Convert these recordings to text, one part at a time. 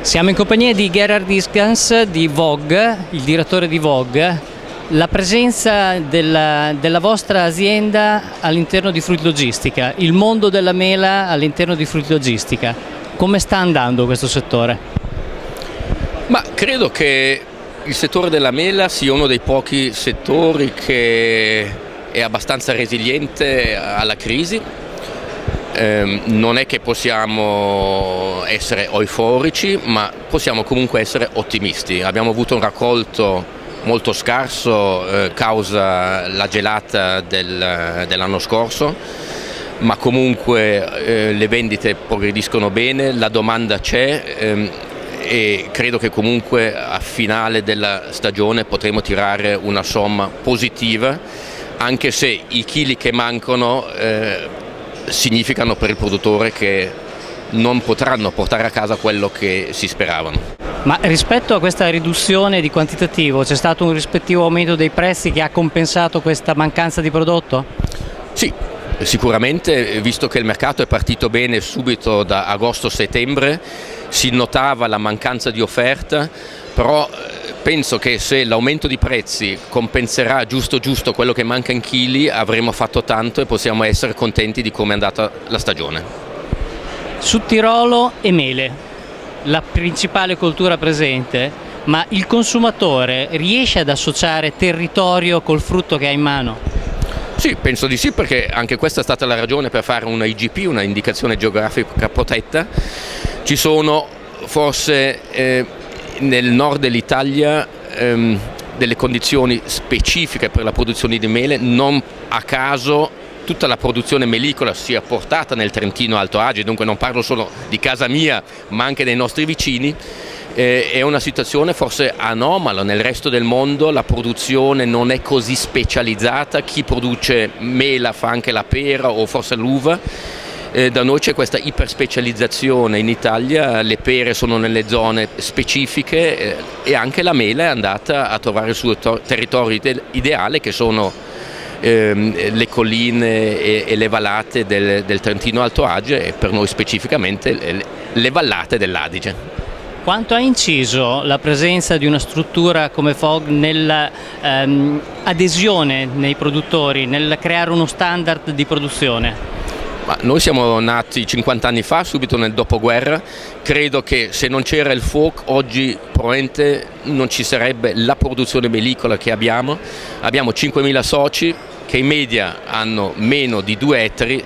Siamo in compagnia di Gerhard Iskans di Vogue, il direttore di Vogue. La presenza della vostra azienda all'interno di Fruit Logistica, il mondo della mela all'interno di Fruit Logistica, come sta andando questo settore? Ma credo che il settore della mela sia uno dei pochi settori che è abbastanza resiliente alla crisi. Non è che possiamo essere euforici, ma possiamo comunque essere ottimisti. Abbiamo avuto un raccolto molto scarso causa la gelata dell'anno scorso, ma comunque le vendite progrediscono bene, la domanda c'è e credo che comunque a finale della stagione potremo tirare una somma positiva, anche se i chili che mancano significano per il produttore che non potranno portare a casa quello che si speravano. Ma rispetto a questa riduzione di quantitativo c'è stato un rispettivo aumento dei prezzi che ha compensato questa mancanza di prodotto? Sì, sicuramente, visto che il mercato è partito bene subito da agosto-settembre, si notava la mancanza di offerta, però penso che se l'aumento di prezzi compenserà giusto quello che manca in chili, avremo fatto tanto e possiamo essere contenti di come è andata la stagione. Sudtirolo e mele, la principale coltura presente, ma il consumatore riesce ad associare territorio col frutto che ha in mano? Sì, penso di sì, perché anche questa è stata la ragione per fare una IGP, una indicazione geografica protetta. Ci sono forse nel nord dell'Italia delle condizioni specifiche per la produzione di mele, non a caso tutta la produzione melicola sia portata nel Trentino Alto Adige, dunque non parlo solo di casa mia ma anche dei nostri vicini. È una situazione forse anomala, nel resto del mondo la produzione non è così specializzata, chi produce mela fa anche la pera o forse l'uva. Da noi c'è questa iperspecializzazione in Italia, le pere sono nelle zone specifiche e anche la mela è andata a trovare il suo territorio ideale, che sono le colline e le vallate del Trentino Alto Adige e per noi specificamente le vallate dell'Adige. Quanto ha inciso la presenza di una struttura come Vogue nell'adesione nei produttori, nel creare uno standard di produzione? Ma noi siamo nati 50 anni fa, subito nel dopoguerra. Credo che se non c'era il FOC oggi probabilmente non ci sarebbe la produzione melicola che abbiamo. Abbiamo 5.000 soci che in media hanno meno di 2 ettari,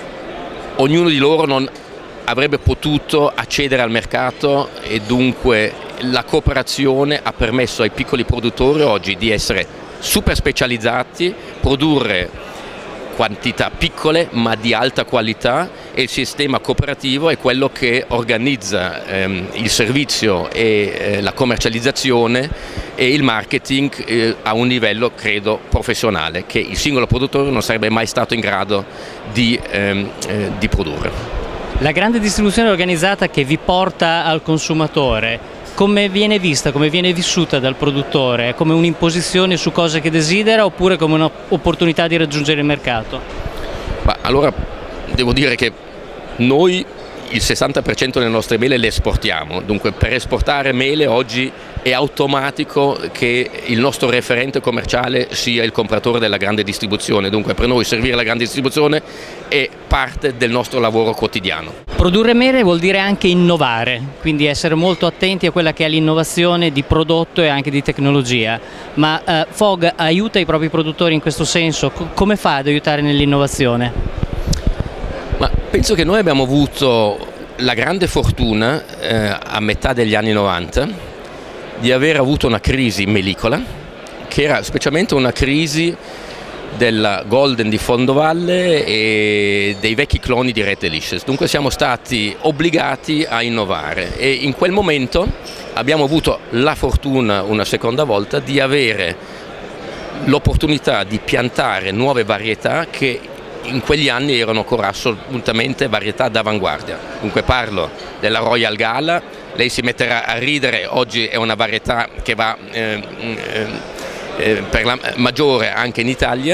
ognuno di loro non avrebbe potuto accedere al mercato e dunque la cooperazione ha permesso ai piccoli produttori oggi di essere super specializzati, produrre quantità piccole ma di alta qualità, e il sistema cooperativo è quello che organizza il servizio e la commercializzazione e il marketing a un livello credo professionale che il singolo produttore non sarebbe mai stato in grado di produrre. La grande distribuzione organizzata che vi porta al consumatore, come viene vista, come viene vissuta dal produttore? Come un'imposizione su cose che desidera oppure come un'opportunità di raggiungere il mercato? Ma allora devo dire che noi il 60% delle nostre mele le esportiamo, dunque per esportare mele oggi è automatico che il nostro referente commerciale sia il compratore della grande distribuzione, dunque per noi servire la grande distribuzione è parte del nostro lavoro quotidiano. Produrre mele vuol dire anche innovare, quindi essere molto attenti a quella che è l'innovazione di prodotto e anche di tecnologia, ma Vogue aiuta i propri produttori in questo senso? Come fa ad aiutare nell'innovazione? Ma penso che noi abbiamo avuto la grande fortuna a metà degli anni 90 di aver avuto una crisi melicola, che era specialmente una crisi della Golden di Fondovalle e dei vecchi cloni di Red Delicious. Dunque siamo stati obbligati a innovare e in quel momento abbiamo avuto la fortuna una seconda volta di avere l'opportunità di piantare nuove varietà che in quegli anni erano ancora assolutamente varietà d'avanguardia. Dunque parlo della Royal Gala, lei si metterà a ridere, oggi è una varietà che va per la maggiore anche in Italia,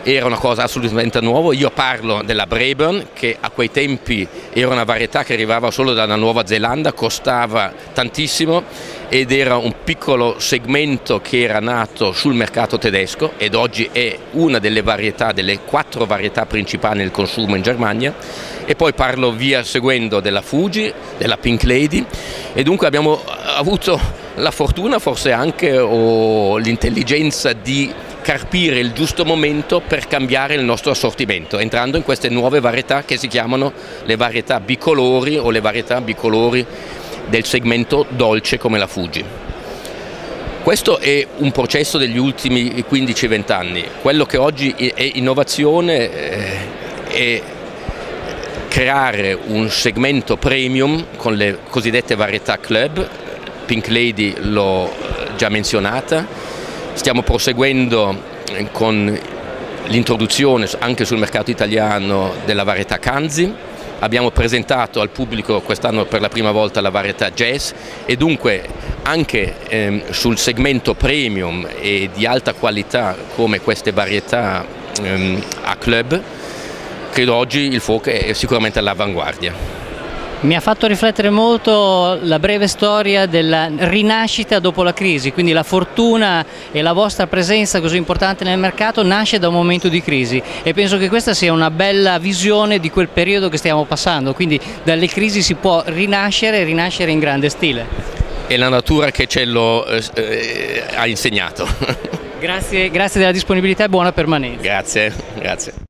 era una cosa assolutamente nuova. Io parlo della Braeburn, che a quei tempi era una varietà che arrivava solo dalla Nuova Zelanda, costava tantissimo ed era un piccolo segmento che era nato sul mercato tedesco ed oggi è una delle varietà, delle 4 varietà principali nel consumo in Germania. E poi parlo via seguendo della Fuji, della Pink Lady, e dunque abbiamo avuto la fortuna, forse anche o l'intelligenza di carpire il giusto momento per cambiare il nostro assortimento, entrando in queste nuove varietà che si chiamano le varietà bicolori o le varietà bicolori del segmento dolce come la Fuji. Questo è un processo degli ultimi 15-20 anni. Quello che oggi è innovazione è creare un segmento premium con le cosiddette varietà club. Pink Lady l'ho già menzionata. Stiamo proseguendo con l'introduzione anche sul mercato italiano della varietà Kanzi. Abbiamo presentato al pubblico quest'anno per la prima volta la varietà Jazz e dunque anche sul segmento premium e di alta qualità come queste varietà a club, credo oggi il Folk è sicuramente all'avanguardia. Mi ha fatto riflettere molto la breve storia della rinascita dopo la crisi, quindi la fortuna e la vostra presenza così importante nel mercato nasce da un momento di crisi e penso che questa sia una bella visione di quel periodo che stiamo passando, quindi dalle crisi si può rinascere e rinascere in grande stile. È la natura che ce lo ha insegnato. Grazie della disponibilità e buona permanenza. Grazie, grazie.